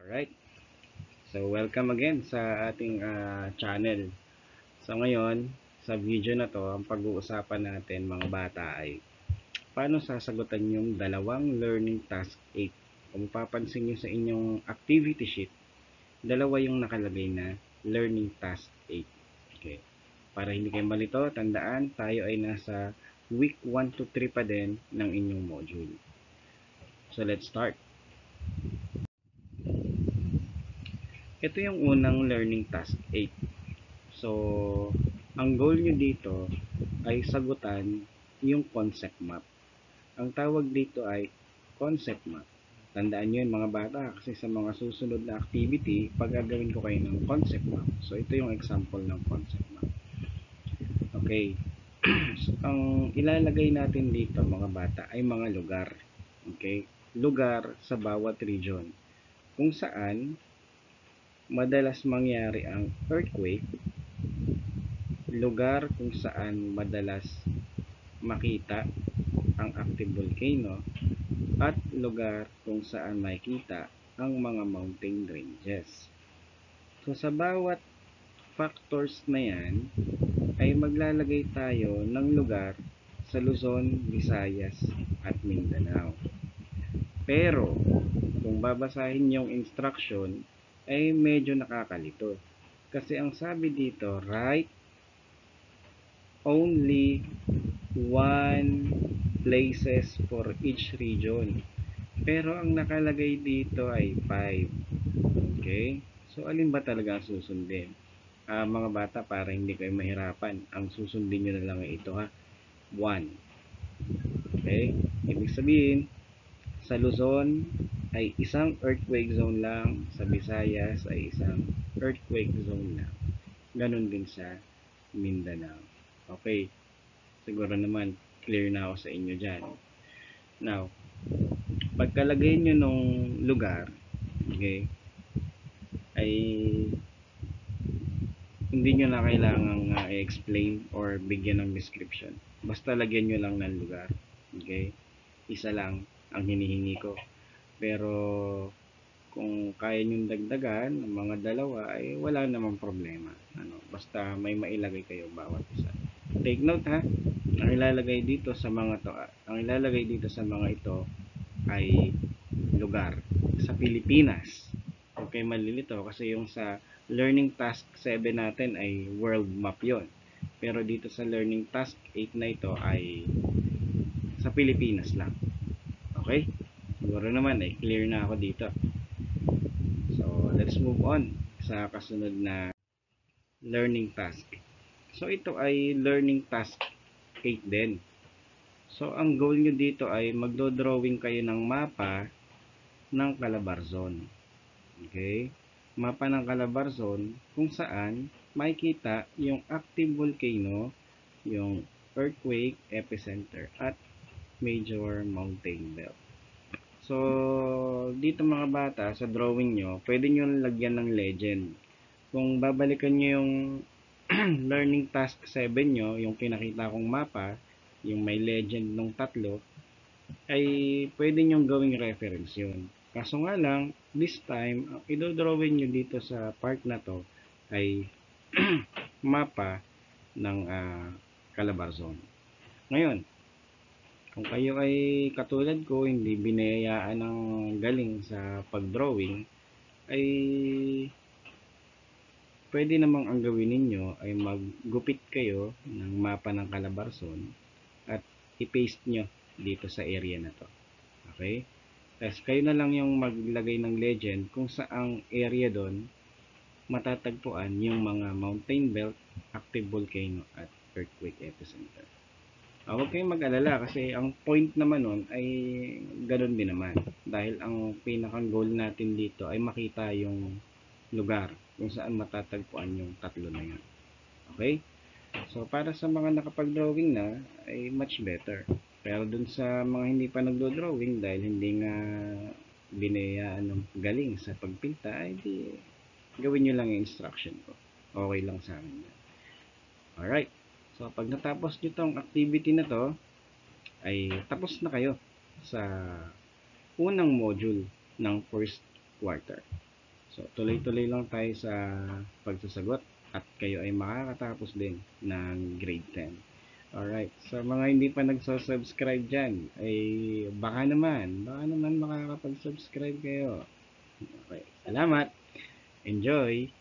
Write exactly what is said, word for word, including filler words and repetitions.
Alright, so welcome again sa ating ah, channel. So ngayon, sa video na to, ang pag-uusapan natin mga bata ay paano sasagutan yung dalawang learning task eight. Kung papansin nyo sa inyong activity sheet, dalawa yung nakalagay na learning task eight. Okay. Para hindi kayo malito, tandaan, tayo ay nasa week one to three pa din ng inyong module. So let's start. Ito yung unang learning task eight. So, ang goal nyo dito ay sagutan yung concept map. Ang tawag dito ay concept map. Tandaan nyo yun mga bata kasi sa mga susunod na activity, pag gagawin ko kayo ng concept map. So, ito yung example ng concept map. Okay. So, ang ilalagay natin dito mga bata ay mga lugar. Okay. Lugar sa bawat region. Kung saan madalas mangyari ang earthquake, lugar kung saan madalas makita ang active volcano, at lugar kung saan makita ang mga mountain ranges. So sa bawat factors na yan ay maglalagay tayo ng lugar sa Luzon, Visayas at Mindanao. Pero kung babasahin yung instruction ay medyo nakakalito. Kasi ang sabi dito, write only one places for each region. Pero ang nakalagay dito ay five. Okay? So, alin ba talaga ang susundin? Uh, mga bata, para hindi kayo mahirapan, ang susundin nyo na lang ay ito ha. one. Okay? Ibig sabihin, sa Luzon ay isang earthquake zone lang, sa Visayas ay isang earthquake zone lang. Ganon din sa Mindanao. Okay, siguro naman clear na ako sa inyo dyan. Now, pagkalagay nyo nung lugar, okay, ay hindi nyo na kailangang uh, i-explain or bigyan ng description. Basta lagyan nyo lang ng lugar. Okay, isa lang ang hinihingi ko. Pero kung kaya nyong dagdagan ng mga dalawa ay wala namang problema. Ano, basta may mailagay kayo bawat isa. Take note ha. Ang ilalagay dito sa mga to, ang ilalagay dito sa mga ito ay lugar sa Pilipinas. Okay, malilito kasi yung sa learning task seven natin ay world map 'yon. Pero dito sa learning task eight na ito ay sa Pilipinas lang. Okay? Siguro naman ay clear na ako dito. So, let's move on sa kasunod na learning task. So, ito ay learning task eight din. So, ang goal nyo dito ay magdo-drawing kayo ng mapa ng Calabarzon. Okay? Mapa ng Calabarzon kung saan makikita yung active volcano, yung earthquake epicenter, at major mountain belt. So, dito mga bata, sa drawing nyo, pwede nyo lagyan ng legend. Kung babalikan nyo yung learning task seven nyo, yung pinakita kong mapa, yung may legend ng tatlo, ay pwede nyo gawing reference yun. Kaso nga lang, this time, ang idodrawing nyo dito sa part na to ay mapa ng uh, Calabarzon. Ngayon, kung kayo ay katulad ko, hindi binayaan ng galing sa pagdrawing, ay pwede namang ang gawin ninyo ay maggupit kayo ng mapa ng Calabarzon at i-paste nyo dito sa area na to. Okay? Tapos kayo na lang yung maglagay ng legend kung saang area doon matatagpuan yung mga mountain belt, active volcano at earthquake epicenter. Uh, huwag kayong mag-alala kasi ang point naman nun ay ganoon din naman. Dahil ang pinakang goal natin dito ay makita yung lugar kung saan matatagpuan yung tatlo na yun. Okay? So, para sa mga nakapag-drawing na, ay much better. Pero dun sa mga hindi pa nagdo-drawing dahil hindi nga binayaan ng galing sa pagpinta, ay di gawin nyo lang yung instruction ko. Okay lang sa akin. Alright. So, pag natapos nyo tong activity na to, ay tapos na kayo sa unang module ng first quarter. So, tuloy-tuloy lang tayo sa pagsasagot at kayo ay makakatapos din ng grade ten. Alright, sa mga hindi pa nagsusubscribe dyan, ay baka naman, baka naman makakapag-subscribe kayo. Okay, salamat. Enjoy.